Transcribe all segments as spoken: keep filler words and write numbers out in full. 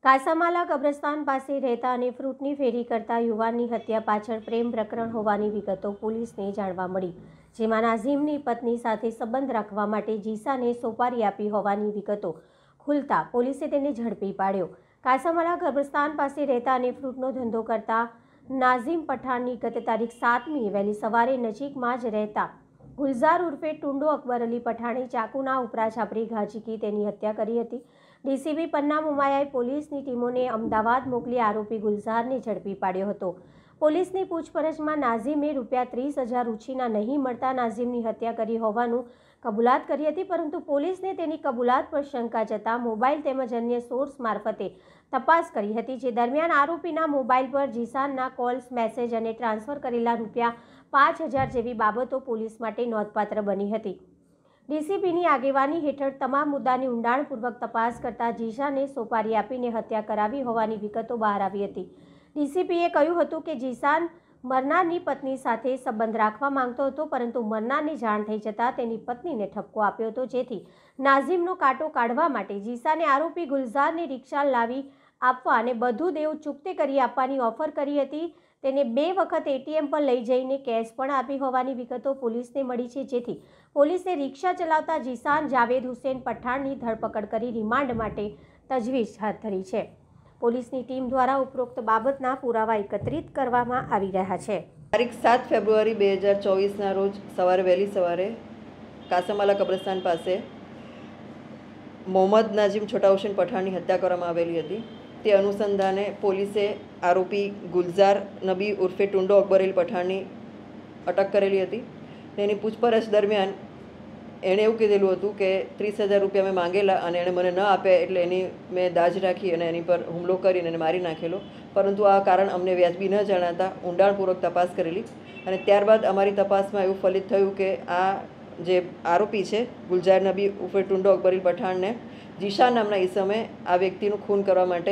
કાસામાલા કબ્રસ્તાન પાસે રહેતા અને ફ્રૂટની ફેરી કરતા યુવાનની હત્યા પાછળ પ્રેમ પ્રકરણ હોવાની વિગતો પોલીસને જાણવા મળી, જેમાં નાઝીમની પત્ની સાથે સંબંધ રાખવા માટે જીસાને સોપારી આપી હોવાની વિગતો ખુલતા પોલીસે તેને ઝડપી પાડ્યો। કાસામાલા કબ્રસ્તાન પાસે રહેતા અને ફ્રૂટનો ધંધો કરતા નાઝીમ પઠાણની ગત તારીખ સાતમી વહેલી સવારે નજીકમાં જ રહેતા ગુલઝાર ઉર્ફે ટુંડો અકબર અલી પઠાણે ચાકુના ઉપરા છાપરી ઘા ઝીકી તેની હત્યા કરી હતી। ડીસીપી પન્ના મુમાયાએ પોલીસની ટીમોને અમદાવાદ મોકલી આરોપી ગુલઝારને ઝડપી પાડ્યો હતો। પોલીસની પૂછપરછમાં નાઝીમે રૂપિયા ત્રીસ હજાર ઉછીના નહીં મળતા નાઝીમની હત્યા કરી હોવાનું કબૂલાત કરી હતી, પરંતુ પોલીસને તેની કબૂલાત પર શંકા જતાં મોબાઈલ તેમજ અન્ય સોર્સ મારફતે તપાસ કરી હતી, જે દરમિયાન આરોપીના મોબાઈલ પર જીસાનના કોલ્સ, મેસેજ અને ટ્રાન્સફર કરેલા રૂપિયા પાંચ હજાર જેવી બાબતો પોલીસ માટે નોંધપાત્ર બની હતી। ડીસીપીની આગેવાની હેઠળ તમામ મુદ્દાની ઊંડાણપૂર્વક તપાસ કરતા જીસાને સોપારી આપીને હત્યા કરાવી હોવાની વિગતો બહાર આવી હતી। ડીસીપીએ કહ્યું હતું કે જીસાન મરનારની પત્ની સાથે સંબંધ રાખવા માંગતો હતો, પરંતુ મરનારની જાણ થઈ જતાં તેની પત્નીને ઠપકો આપ્યો હતો, જેથી નાઝીમનો કાંટો કાઢવા માટે જીસાને આરોપી ગુલઝારની રિક્ષા લાવી આપવા અને બધું દેવ ચૂકતે કરી આપવાની ઓફર કરી હતી। તેને બે વખત એટીએમ પર લઈ જઈને કેશ પણ આપી હોવાની વિગતો પોલીસને મળી છે, જેથી પોલીસે રિક્ષા ચલાવતા જીસાન જાવેદ હુસેન પઠાણની ધરપકડ કરી રિમાન્ડ માટે તજવીજ હાથ ધરી છે। પોલીસની ટીમ દ્વારા ઉપરોક્ત બાબતના પુરાવા એકત્રિત કરવામાં આવી રહ્યા છે। તારીખ સાત ફેબ્રુઆરી બે હજાર ચોવીસના રોજ સવારે વહેલી સવારે કાસામાલા કબ્રસ્તાન પાસે મોહમ્મદ નાઝીમ છોટા હુસેન પઠાણની હત્યા કરવામાં આવેલી હતી। તે અનુસંધાને પોલીસે આરોપી ગુલઝાર નબી ઉર્ફે ટુંડો અકબર અલી પઠાણની અટક કરેલી હતી। તેની પૂછપરછ દરમિયાન એણે એવું કીધેલું હતું કે ત્રીસ હજાર રૂપિયા મેં માંગેલા અને એણે મને ન આપ્યા, એટલે એની મેં દાજ રાખી અને એની પર હુમલો કરીને એને મારી નાખેલો, પરંતુ આ કારણ અમને વ્યાજબી ન જણાતા ઊંડાણપૂર્વક તપાસ કરેલી અને ત્યારબાદ અમારી તપાસમાં એવું ફલિત થયું કે આ જે આરોપી છે ગુલઝાર નબી ઉર્ફે ટુંડો અકબર અલી પઠાણને જીશાન નામના ઈસમે આ વ્યક્તિનું ખૂન કરવા માટે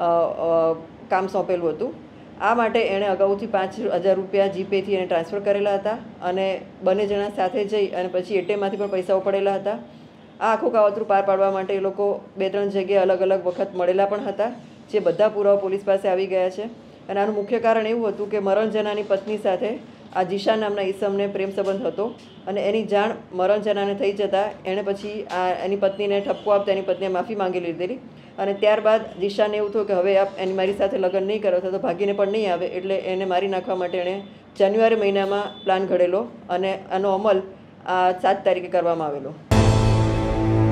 કામ સોંપેલું હતું। આ માટે એણે અગાઉથી પાંચ હજાર રૂપિયા જીપેથી એને ટ્રાન્સફર કરેલા હતા અને બંને જણા સાથે જઈ અને પછી એટીએમમાંથી પણ પૈસા ઉપાડેલા હતા। આ આખું કાવતરું પાર પાડવા માટે એ લોકો બે ત્રણ જગ્યાએ અલગ અલગ વખત મળેલા પણ હતા, જે બધા પુરાવા પોલીસ પાસે આવી ગયા છે। અને આનું મુખ્ય કારણ એવું હતું કે મરણ જનાની પત્ની સાથે આ જીશાન નામના ઈસમને પ્રેમ સંબંધ હતો અને એની જાણ મરણ જનાને થઈ જતાં એણે પછી આ એની પત્નીને ઠપકો આપતા એની પત્નીએ માફી માંગી લીધેલી અને ત્યારબાદ જીશાને એવું થયું કે હવે આપ એની મારી સાથે લગ્ન નહીં કરો તો ભાગીને પણ નહીં આવે, એટલે એને મારી નાખવા માટે એણે જાન્યુઆરી મહિનામાં પ્લાન ઘડેલો અને આનો અમલ આ સાત તારીખે કરવામાં આવેલો।